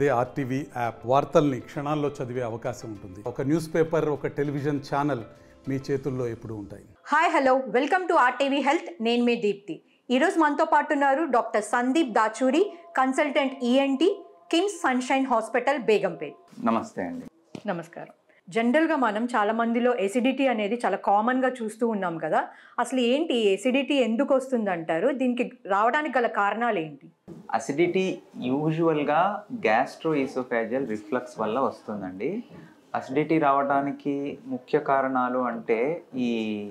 అదే RTV app వార్తల్ని క్షణాల్లో చదివే అవకాశం ఉంటుంది. ఒక న్యూస్ పేపర్, ఒక టెలివిజన్ ఛానల్ మీ చేతుల్లో ఎప్పుడూ ఉంటాయి. Hi hello, welcome to RTV health. నేను మీ దీప్తి. ఈరోజు మనతో పాటు ఉన్నారు doctor Sandeep Dachuri, consultant ENT, KIMS Sunshine hospital, Begumpet. నమస్తే అండి. నమస్కారం. జనరల్గా మనం చాలా మందిలో ఎసిడిటీ అనేది చాలా కామన్గా చూస్తూ ఉన్నాం కదా. అసలు ఏంటి ఎసిడిటీ ఎందుకు వస్తుందంటారు? దీనికి రావడానికి గల కారణాలు ఏంటి? అసిడిటీ యూజువల్గా గ్యాస్ట్రోఈసోఫేజియల్ రిఫ్లక్స్ వల్ల వస్తుందండి. అసిడిటీ రావడానికి ముఖ్య కారణాలు అంటే ఈ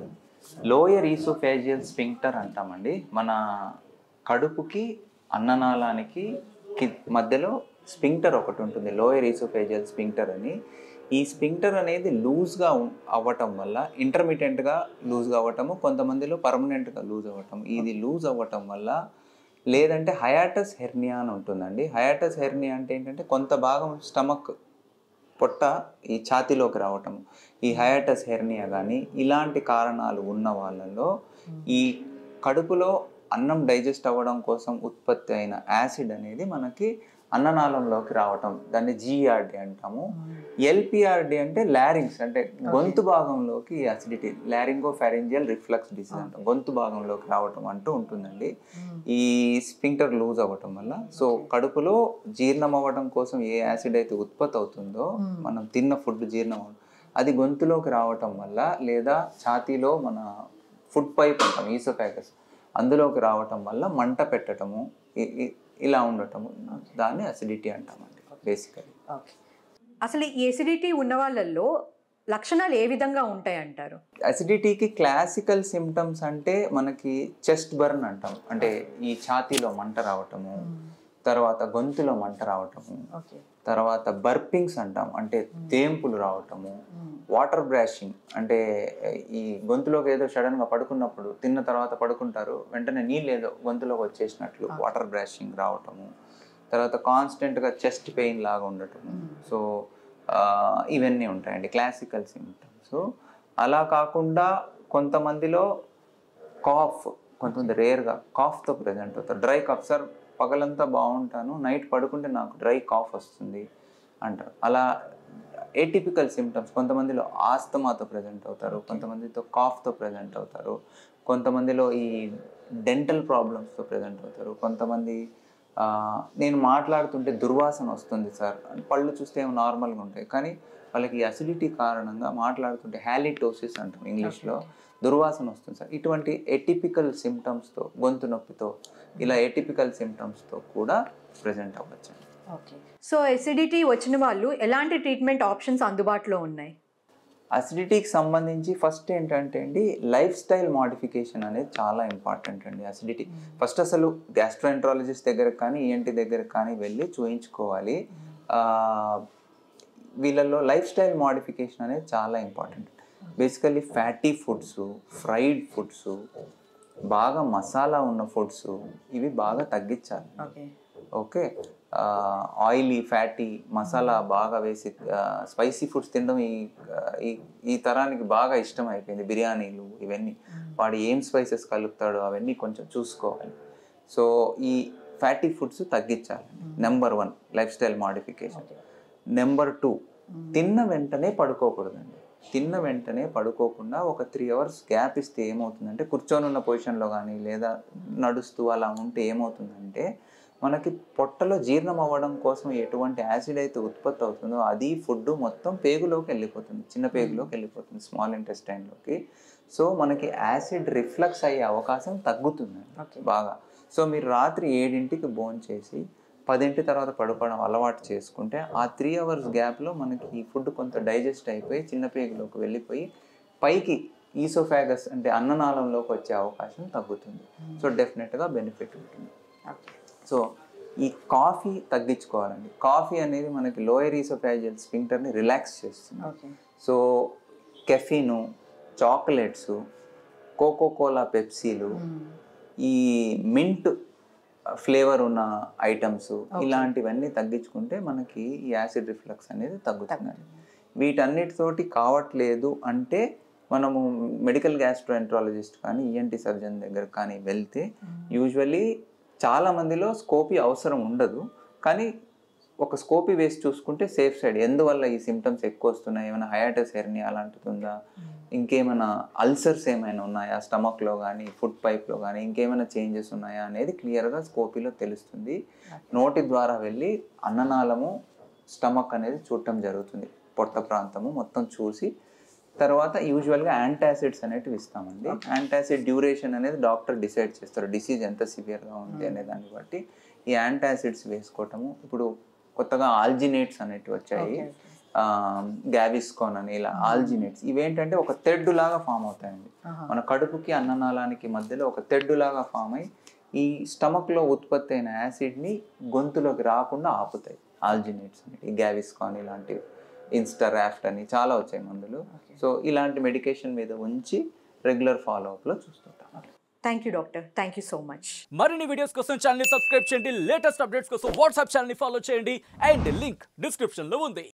లోయర్ ఈసోఫేజియల్ స్ఫింక్టర్ అంటామండి. మన కడుపుకి అన్ననాళానికి మధ్యలో స్ఫింక్టర్ ఒకటి ఉంటుంది, లోయర్ ఈసోఫేజియల్ స్ఫింక్టర్ అని. ఈ స్ఫింక్టర్ అనేది లూజ్గా అవ్వటం వల్ల, ఇంటర్మీడియట్గా లూజ్గా అవ్వటము, కొంతమందిలో పర్మనెంట్గా లూజ్ అవ్వటం, ఇది లూజ్ అవ్వటం వల్ల, లేదంటే హయాటస్ హెర్నియా అని ఉంటుందండి. హయాటస్ హెర్నియా అంటే ఏంటంటే కొంత భాగం స్టమక్, పొట్ట ఈ ఛాతీలోకి రావటం, ఈ హయాటస్ హెర్నియా కానీ ఇలాంటి కారణాలు ఉన్న వాళ్ళలో ఈ కడుపులో అన్నం డైజెస్ట్ అవ్వడం కోసం ఉత్పత్తి అయిన యాసిడ్ అనేది మనకి అన్ననాళంలోకి రావటం, దాన్ని జిఆర్డి అంటాము. ఎల్పిఆర్డి అంటే లారింగ్స్, అంటే గొంతు భాగంలోకి acidity, laryngopharyngeal reflux disease అంటాం, గొంతు భాగంలోకి రావటం అంటూ ఉంటుందండి ఈ స్ఫింక్టర్ లూజ్ అవ్వటం వల్ల. సో కడుపులో జీర్ణం అవ్వడం కోసం ఏ యాసిడ్ అయితే ఉత్పత్తి అవుతుందో, మనం తిన్న ఫుడ్ జీర్ణం అది గొంతులోకి రావటం వల్ల, లేదా ఛాతీలో మన ఫుడ్ పైప్ అంటాం, ఈసోఫాగస్, అందులోకి రావటం వల్ల మంట పెట్టడము, ఇలా ఉండటము, దాన్ని అసిడిటీ అంటామండి బేసికలీ. అసలు ఈ ఎసిడిటీ ఉన్న వాళ్ళల్లో లక్షణాలు ఏ విధంగా ఉంటాయి అంటారు? అసిడిటీకి క్లాసికల్ సిమ్టమ్స్ అంటే మనకి చెస్ట్ బర్న్ అంటాం, అంటే ఈ ఛాతీలో మంట రావటము, తర్వాత గొంతులో మంట రావటము, తర్వాత బర్పింగ్స్ అంటాం, అంటే తేంపులు రావటము, వాటర్ బ్రాషింగ్, అంటే ఈ గొంతులోకి ఏదో సడన్గా పడుకున్నప్పుడు, తిన్న తర్వాత పడుకుంటారు, వెంటనే నీళ్ళు ఏదో గొంతులోకి వచ్చేసినట్లు వాటర్ బ్రాషింగ్ రావటము, తర్వాత కాన్స్టెంట్గా చెస్ట్ పెయిన్ లాగా ఉండటము. సో ఇవన్నీ ఉంటాయండి క్లాసికల్ సిమ్టమ్స్. అలా కాకుండా కొంతమందిలో కాఫ్, కొంతమంది రేర్గా కాఫ్తో ప్రజెంట్ అవుతారు. డ్రై కాఫ్, సార్ పగలంతా బాగుంటాను, నైట్ పడుకుంటే నాకు డ్రై కాఫ్ వస్తుంది అంటారు. అలా ఏటిపికల్ సిమ్టమ్స్, కొంతమందిలో ఆస్తమాతో ప్రజెంట్ అవుతారు, కొంతమందితో కాఫ్తో ప్రజెంట్ అవుతారు, కొంతమందిలో ఈ డెంటల్ ప్రాబ్లమ్స్తో ప్రజెంట్ అవుతారు, కొంతమంది నేను మాట్లాడుతుంటే దుర్వాసన వస్తుంది సార్, పళ్ళు చూస్తే ఏమో నార్మల్గా ఉంటాయి, కానీ వాళ్ళకి అసిడిటీ కారణంగా మాట్లాడుతుంటే హాలిటోసిస్ అంటాం ఇంగ్లీష్లో, దుర్వాసన వస్తుంది సార్. ఇటువంటి ఎటిపికల్ సిమ్టమ్స్తో, గొంతు నొప్పితో, ఇలా ఎటిపికల్ సిమ్టమ్స్తో కూడా ప్రజెంట్ అవ్వచ్చు. సో ఎసిడిటీ వచ్చిన వాళ్ళు ఎలాంటి ట్రీట్మెంట్ ఆప్షన్స్ అందుబాటులో ఉన్నాయి? అసిడిటీకి సంబంధించి ఫస్ట్ ఏంటంటే అండి, లైఫ్ స్టైల్ మోడిఫికేషన్ అనేది చాలా ఇంపార్టెంట్ అండి. అసిడిటీ ఫస్ట్ అసలు గ్యాస్ట్రోఎంట్రాలజిస్ట్ దగ్గరకు కానీ ఈఎన్టీ దగ్గరకు కానీ వెళ్ళి చూయించుకోవాలి. వీళ్ళల్లో లైఫ్ స్టైల్ మోడిఫికేషన్ అనేది చాలా important. Basically fatty foods, fried foods, బాగా మసాలా ఉన్న ఫుడ్స్, ఇవి బాగా తగ్గించాలి. ఓకే, ఆయిలీ, ఫ్యాటీ, మసాలా బాగా వేసి స్పైసీ ఫుడ్స్ తినడం ఈ తరానికి బాగా ఇష్టం అయిపోయింది. బిర్యానీలు ఇవన్నీ, వాడు ఏం స్పైసెస్ కలుపుతాడో అవన్నీ కొంచెం చూసుకోవాలి. సో ఈ ఫ్యాటీ ఫుడ్స్ తగ్గించాలి, number 1 lifestyle modification. Number 2, తిన్న వెంటనే పడుకోకూడదండి. తిన్న వెంటనే పడుకోకుండా ఒక 3 hours గ్యాప్ ఇస్తే ఏమవుతుందంటే, కూర్చొని ఉన్న పొజిషన్లో కానీ లేదా నడుస్తూ అలా ఉంటే ఏమవుతుందంటే, మనకి పొట్టలో జీర్ణం అవ్వడం కోసం ఎటువంటి యాసిడ్ అయితే ఉత్పత్తి అవుతుందో అది ఫుడ్ మొత్తం పేగులోకి వెళ్ళిపోతుంది, చిన్న పేగులోకి వెళ్ళిపోతుంది, స్మాల్ ఇంటెస్టైన్లోకి. సో మనకి యాసిడ్ రిఫ్లక్స్ అయ్యే అవకాశం తగ్గుతుంది బాగా. సో మీరు రాత్రి 7ంటికి భోంచేసి 10ంటి తర్వాత పడుకోవడం అలవాటు చేసుకుంటే, ఆ 3 hours గ్యాప్లో మనకి ఈ ఫుడ్ కొంత డైజెస్ట్ అయిపోయి చిన్న పేగులోకి వెళ్ళిపోయి పైకి ఈసోఫాగస్ అంటే అన్ననాళంలోకి వచ్చే అవకాశం తగ్గుతుంది. సో డెఫినెట్గా బెనిఫిట్ ఉంటుంది. సో ఈ కాఫీ తగ్గించుకోవాలండి. కాఫీ అనేది మనకి లోయర్ ఈసోఫాజియల్ స్ఫింక్టర్ని రిలాక్స్ చేస్తుంది. సో కెఫీను, చాక్లెట్స్, కోకోకోలా, పెప్సీలు, ఈ మింట్ ఫ్లేవర్ ఉన్న ఐటమ్స్, ఇలాంటివన్నీ తగ్గించుకుంటే మనకి ఈ యాసిడ్ రిఫ్లక్స్ అనేది తగ్గుతుందండి. వీటన్నిటితోటి కావట్లేదు అంటే మనము మెడికల్ గ్యాస్ట్రోఎంట్రాలజిస్ట్ కానీ ఈఎన్టీ సర్జన్ దగ్గర కానీ వెళ్తే యూజువల్లీ చాలా మందిలో స్కోపీ అవసరం ఉండదు, కానీ ఒక స్కోపీ వేసి చూసుకుంటే సేఫ్ సైడ్ ఎందువల్ల ఈ సిమ్టమ్స్ ఎక్కువ వస్తున్నాయి, ఏమైనా హయాటస్ హెర్నియా అలాంటిది ఉందా, ఇంకేమైనా అల్సర్స్ ఏమైనా ఉన్నాయా స్టమక్లో కానీ ఫుడ్ పైప్లో కానీ ఇంకేమైనా చేంజెస్ ఉన్నాయా అనేది క్లియర్గా స్కోపీలో తెలుస్తుంది. నోటి ద్వారా వెళ్ళి అన్ననాళము స్టమక్ అనేది చూడటం జరుగుతుంది, పొట్ట ప్రాంతము మొత్తం చూసి తర్వాత యూజువల్గా యాంటాసిడ్స్ అనేటివి ఇస్తామండి. యాంటాసిడ్ డ్యూరేషన్ అనేది డాక్టర్ డిసైడ్ చేస్తారు డిసీజ్ ఎంత సివియర్గా ఉంది అనే దాన్ని బట్టి ఈ యాంటాసిడ్స్ వేసుకోవటము. ఇప్పుడు కొత్తగా ఆల్జినేట్స్ అనేటివి వచ్చాయి, గ్యావిస్కాన్ అని, ఇలా ఆల్జినేట్స్ ఇవేంటంటే ఒక తెడ్డు లాగా ఫామ్ అవుతాయండి. మన కడుపుకి అన్ననాళానికి మధ్యలో ఒక తెడ్డు లాగా ఫామ్ అయ్యి ఈ స్టమక్లో ఉత్పత్తి అయిన యాసిడ్ని గొంతులోకి రాకుండా ఆపుతాయి ఆల్జినేట్స్ అనేవి. గ్యావిస్కాన్ ఇలాంటివి, ఇన్స్టారాఫ్ట్ అని చాలా వచ్చాయి మందులు. సో ఇలాంటి మెడికేషన్ మీద ఉంచి రెగ్యులర్ ఫాలోఅప్లో చూస్తుంటాం. Thank you doctor, thank you so much. మరిన్ని వీడియోస్ కోసం ఛానల్ సబ్స్క్రైబ్ చేయండి, లేటెస్ట్ అప్డేట్స్ కోసం వాట్సాప్ ఛానల్ ఫాలో చేయండి అండ్ లింక్ డిస్క్రిప్షన్ లో ఉంది.